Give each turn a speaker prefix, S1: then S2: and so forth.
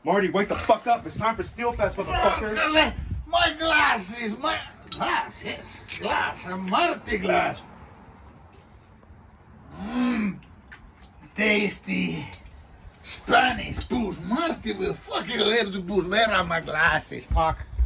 S1: Marty, wake the fuck up. It's time for Steelfest, motherfucker.
S2: My glasses, my glass, yes, glass, a Martti glass. Tasty Spanish booze. Martti will fucking let to booze. Where are my glasses? Fuck.